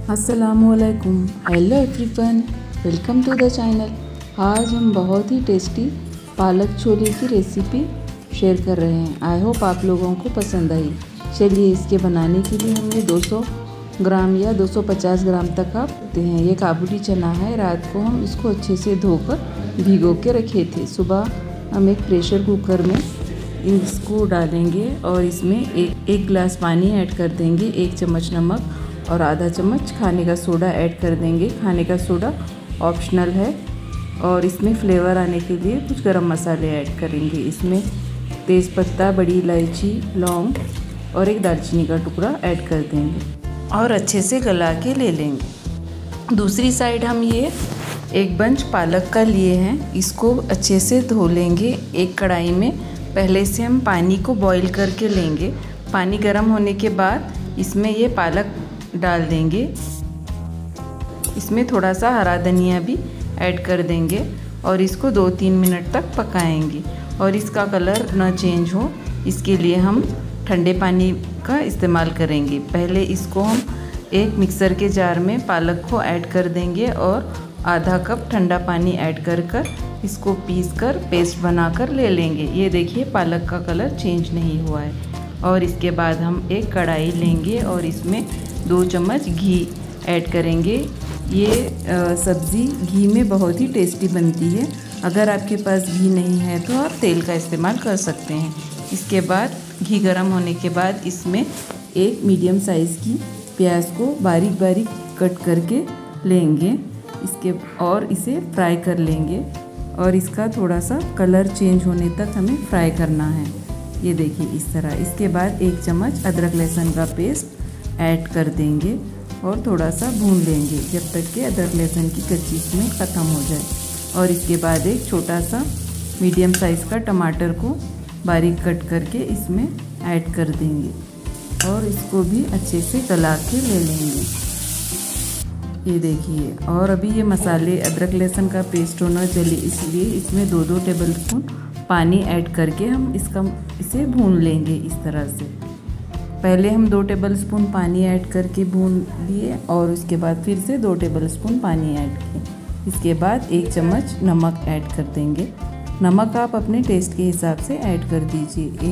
अस्सलामुअलैकुम, hello everyone, welcome to the channel. आज हम बहुत ही टेस्टी पालक छोले की रेसिपी शेयर कर रहे हैं। आई होप आप लोगों को पसंद आई। चलिए, इसके बनाने के लिए हमने 200 ग्राम या 250 ग्राम तक आप लेते हैं। ये काबुली चना है। रात को हम इसको अच्छे से धोकर भिगो के रखे थे। सुबह हम एक प्रेशर कुकर में इसको डालेंगे और इसमें एक गिलास पानी ऐड कर देंगे, 1 चम्मच नमक और आधा चम्मच खाने का सोडा ऐड कर देंगे। खाने का सोडा ऑप्शनल है। और इसमें फ्लेवर आने के लिए कुछ गरम मसाले ऐड करेंगे। इसमें तेज़पत्ता, बड़ी इलायची, लौंग और एक दालचीनी का टुकड़ा ऐड कर देंगे और अच्छे से गला के ले लेंगे। दूसरी साइड हम ये एक बंच पालक का लिए हैं। इसको अच्छे से धो लेंगे। एक कढ़ाई में पहले से हम पानी को बॉईल करके लेंगे। पानी गर्म होने के बाद इसमें ये पालक डाल देंगे। इसमें थोड़ा सा हरा धनिया भी ऐड कर देंगे और इसको 2-3 मिनट तक पकाएंगे। और इसका कलर ना चेंज हो, इसके लिए हम ठंडे पानी का इस्तेमाल करेंगे। पहले इसको हम एक मिक्सर के जार में पालक को ऐड कर देंगे और आधा कप ठंडा पानी ऐड कर इसको पीस कर पेस्ट बनाकर ले लेंगे। ये देखिए, पालक का कलर चेंज नहीं हुआ है। और इसके बाद हम एक कढ़ाई लेंगे और इसमें 2 चम्मच घी ऐड करेंगे। ये सब्ज़ी घी में बहुत ही टेस्टी बनती है। अगर आपके पास घी नहीं है तो आप तेल का इस्तेमाल कर सकते हैं। इसके बाद घी गर्म होने के बाद इसमें एक मीडियम साइज़ की प्याज को बारीक बारीक कट करके लेंगे और इसे फ्राई कर लेंगे। और इसका थोड़ा सा कलर चेंज होने तक हमें फ्राई करना है। ये देखिए, इस तरह। इसके बाद 1 चम्मच अदरक लहसुन का पेस्ट ऐड कर देंगे और थोड़ा सा भून लेंगे जब तक कि अदरक लहसुन की कच्ची स्मेल ख़त्म हो जाए। और इसके बाद एक छोटा सा मीडियम साइज़ का टमाटर को बारीक कट करके इसमें ऐड कर देंगे और इसको भी अच्छे से गला के ले लेंगे। ये देखिए। और अभी ये मसाले अदरक लहसुन का पेस्ट होना चाहिए, इसलिए इसमें 2-2 टेबलस्पून पानी ऐड करके हम इसे भून लेंगे। इस तरह से पहले हम 2 टेबलस्पून पानी ऐड करके भून लिए और उसके बाद फिर से 2 टेबलस्पून पानी ऐड किए। इसके बाद 1 चम्मच नमक ऐड कर देंगे। नमक आप अपने टेस्ट के हिसाब से ऐड कर दीजिए।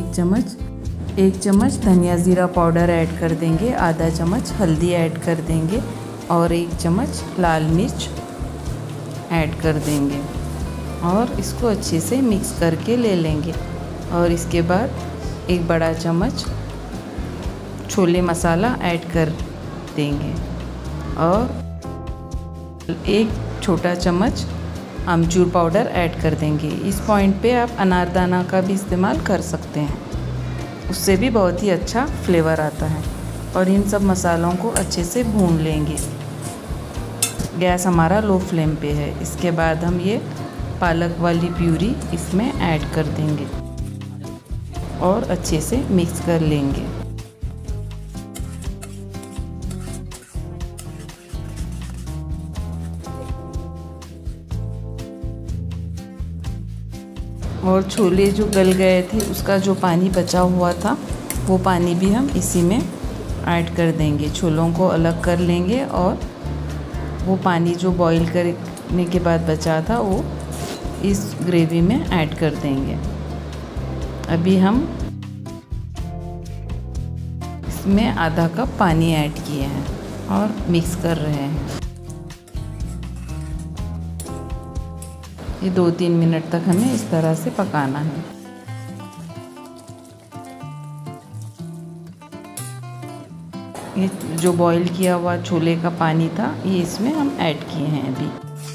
1 चम्मच धनिया ज़ीरा पाउडर ऐड कर देंगे। आधा चम्मच हल्दी ऐड कर देंगे और 1 चम्मच लाल मिर्च ऐड कर देंगे और इसको अच्छे से मिक्स करके ले लेंगे। और इसके बाद 1 बड़ा चम्मच छोले मसाला ऐड कर देंगे और 1 छोटा चम्मच आमचूर पाउडर ऐड कर देंगे। इस पॉइंट पे आप अनारदाना का भी इस्तेमाल कर सकते हैं, उससे भी बहुत ही अच्छा फ्लेवर आता है। और इन सब मसालों को अच्छे से भून लेंगे। गैस हमारा लो फ्लेम पे है। इसके बाद हम ये पालक वाली प्यूरी इसमें ऐड कर देंगे और अच्छे से मिक्स कर लेंगे। और छोले जो गल गए थे उसका जो पानी बचा हुआ था वो पानी भी हम इसी में ऐड कर देंगे। छोलों को अलग कर लेंगे और वो पानी जो बॉईल करने के बाद बचा था वो इस ग्रेवी में ऐड कर देंगे। अभी हम इसमें आधा कप पानी ऐड किए हैं और मिक्स कर रहे हैं। ये 2-3 मिनट तक हमें इस तरह से पकाना है। ये जो बॉईल किया हुआ छोले का पानी था ये इसमें हम ऐड किए हैं अभी।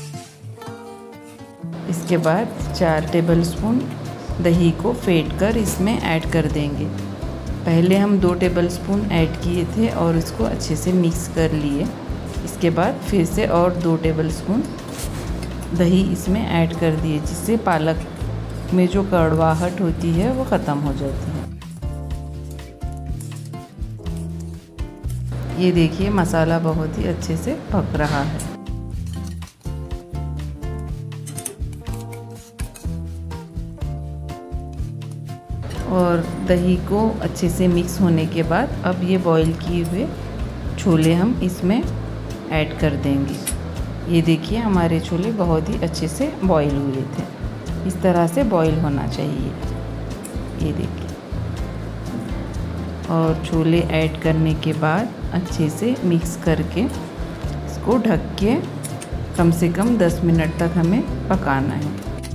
इसके बाद 4 टेबलस्पून दही को फेंट कर इसमें ऐड कर देंगे। पहले हम 2 टेबलस्पून ऐड किए थे और इसको अच्छे से मिक्स कर लिए। इसके बाद फिर से और 2 टेबलस्पून दही इसमें ऐड कर दिए, जिससे पालक में जो कड़वाहट होती है वो ख़त्म हो जाती है। ये देखिए, मसाला बहुत ही अच्छे से पक रहा है। और दही को अच्छे से मिक्स होने के बाद अब ये बॉईल किए हुए छोले हम इसमें ऐड कर देंगे। ये देखिए हमारे छोले बहुत ही अच्छे से बॉईल हुए थे। इस तरह से बॉईल होना चाहिए, ये देखिए। और छोले ऐड करने के बाद अच्छे से मिक्स करके इसको ढक के कम से कम 10 मिनट तक हमें पकाना है।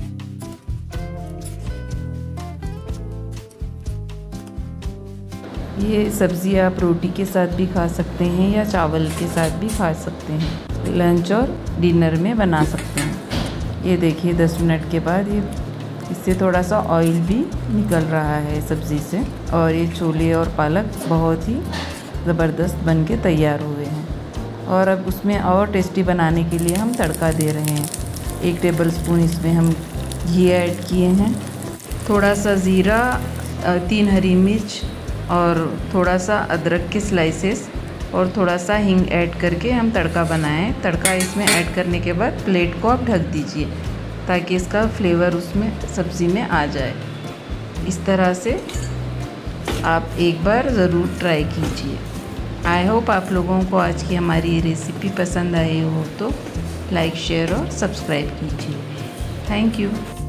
ये सब्ज़ी आप रोटी के साथ भी खा सकते हैं या चावल के साथ भी खा सकते हैं। लंच और डिनर में बना सकते हैं। ये देखिए 10 मिनट के बाद ये इससे थोड़ा सा ऑयल भी निकल रहा है सब्ज़ी से, और ये छोले और पालक बहुत ही ज़बरदस्त बन के तैयार हुए हैं। और अब उसमें और टेस्टी बनाने के लिए हम तड़का दे रहे हैं। 1 टेबलस्पून इसमें हम घी ऐड किए हैं, थोड़ा सा ज़ीरा, 3 हरी मिर्च और थोड़ा सा अदरक के स्लाइसेस और थोड़ा सा हींग ऐड करके हम तड़का बनाएं। तड़का इसमें ऐड करने के बाद प्लेट को आप ढक दीजिए ताकि इसका फ्लेवर उसमें सब्ज़ी में आ जाए। इस तरह से आप एक बार ज़रूर ट्राई कीजिए। आई होप आप लोगों को आज की हमारी रेसिपी पसंद आई हो तो लाइक, शेयर और सब्सक्राइब कीजिए। Thank you.